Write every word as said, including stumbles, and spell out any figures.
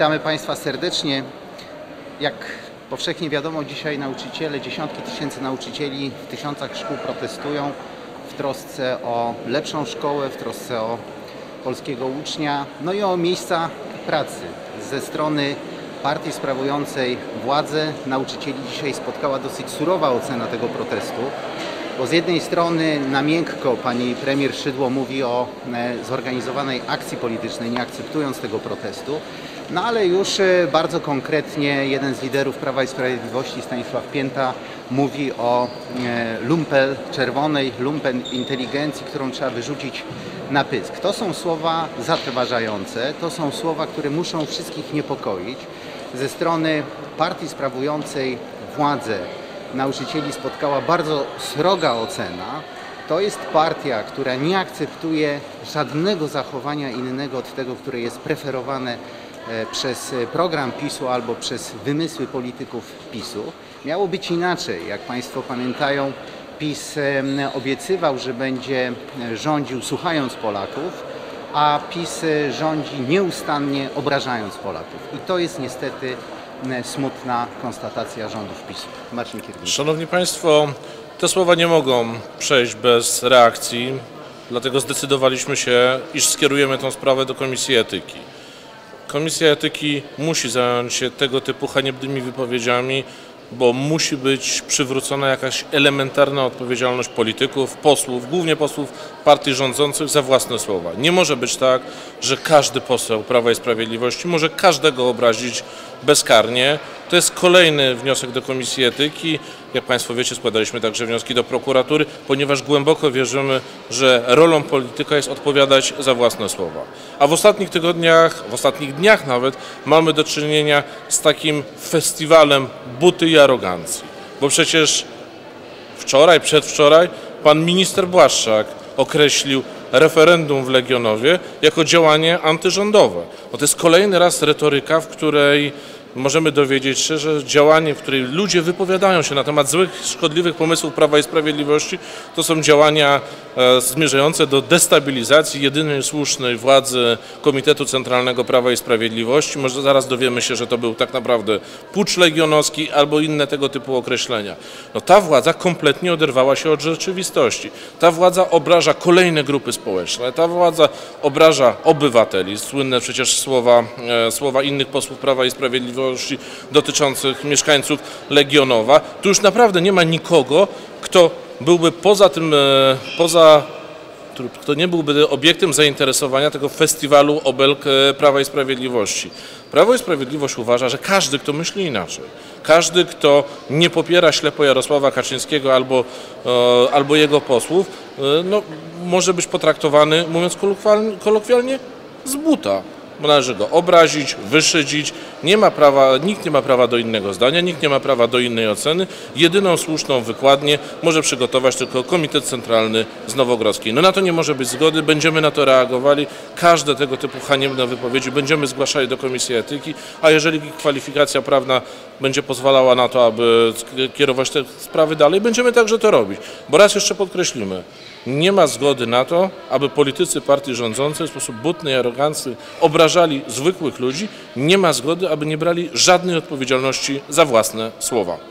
Witamy Państwa serdecznie. Jak powszechnie wiadomo, dzisiaj nauczyciele, dziesiątki tysięcy nauczycieli w tysiącach szkół protestują w trosce o lepszą szkołę, w trosce o polskiego ucznia, no i o miejsca pracy. Ze strony partii sprawującej władzę nauczycieli dzisiaj spotkała dosyć surowa ocena tego protestu, bo z jednej strony na miękko pani premier Szydło mówi o zorganizowanej akcji politycznej, nie akceptując tego protestu, no ale już bardzo konkretnie jeden z liderów Prawa i Sprawiedliwości, Stanisław Pięta, mówi o lumpel czerwonej, lumpen inteligencji, którą trzeba wyrzucić na pysk. To są słowa zatrważające, to są słowa, które muszą wszystkich niepokoić. Ze strony partii sprawującej władzę nauczycieli spotkała bardzo sroga ocena. To jest partia, która nie akceptuje żadnego zachowania innego od tego, które jest preferowane przez program PiSu albo przez wymysły polityków PiSu. Miało być inaczej. Jak Państwo pamiętają, PiS obiecywał, że będzie rządził słuchając Polaków, a PiS rządzi nieustannie obrażając Polaków. I to jest niestety smutna konstatacja rządów PiSu. Marcin Kierwiński. Szanowni Państwo, te słowa nie mogą przejść bez reakcji, dlatego zdecydowaliśmy się, iż skierujemy tę sprawę do Komisji Etyki. Komisja Etyki musi zająć się tego typu haniebnymi wypowiedziami, bo musi być przywrócona jakaś elementarna odpowiedzialność polityków, posłów, głównie posłów partii rządzących za własne słowa. Nie może być tak, że każdy poseł Prawa i Sprawiedliwości może każdego obrazić bezkarnie. To jest kolejny wniosek do Komisji Etyki. Jak Państwo wiecie, składaliśmy także wnioski do prokuratury, ponieważ głęboko wierzymy, że rolą polityka jest odpowiadać za własne słowa. A w ostatnich tygodniach, w ostatnich dniach nawet mamy do czynienia z takim festiwalem buty i arogancji. Bo przecież wczoraj, przedwczoraj pan minister Błaszczak określił referendum w Legionowie jako działanie antyrządowe. Bo to jest kolejny raz retoryka, w której możemy dowiedzieć się, że działanie, w której ludzie wypowiadają się na temat złych, szkodliwych pomysłów Prawa i Sprawiedliwości, to są działania e, zmierzające do destabilizacji jedynej słusznej władzy Komitetu Centralnego Prawa i Sprawiedliwości. Może zaraz dowiemy się, że to był tak naprawdę pucz legionowski albo inne tego typu określenia. No, ta władza kompletnie oderwała się od rzeczywistości. Ta władza obraża kolejne grupy społeczne, ta władza obraża obywateli. Słynne przecież słowa, e, słowa innych posłów Prawa i Sprawiedliwości dotyczących mieszkańców Legionowa. Tu już naprawdę nie ma nikogo, kto byłby poza tym, poza, kto nie byłby obiektem zainteresowania tego festiwalu obelg Prawa i Sprawiedliwości. Prawo i Sprawiedliwość uważa, że każdy, kto myśli inaczej, każdy, kto nie popiera ślepo Jarosława Kaczyńskiego albo, albo jego posłów, no, może być potraktowany, mówiąc kolokwialnie, z buta. Należy go obrazić, wyszydzić, nie ma prawa, nikt nie ma prawa do innego zdania, nikt nie ma prawa do innej oceny. Jedyną słuszną wykładnię może przygotować tylko Komitet Centralny z Nowogrodzkiej. No na to nie może być zgody, będziemy na to reagowali. Każde tego typu haniebne wypowiedzi będziemy zgłaszali do Komisji Etyki, a jeżeli kwalifikacja prawna będzie pozwalała na to, aby kierować te sprawy dalej, będziemy także to robić. Bo raz jeszcze podkreślimy, nie ma zgody na to, aby politycy partii rządzącej w sposób butny i arogancki obrażali zwykłych ludzi. Nie ma zgody, aby nie brali żadnej odpowiedzialności za własne słowa.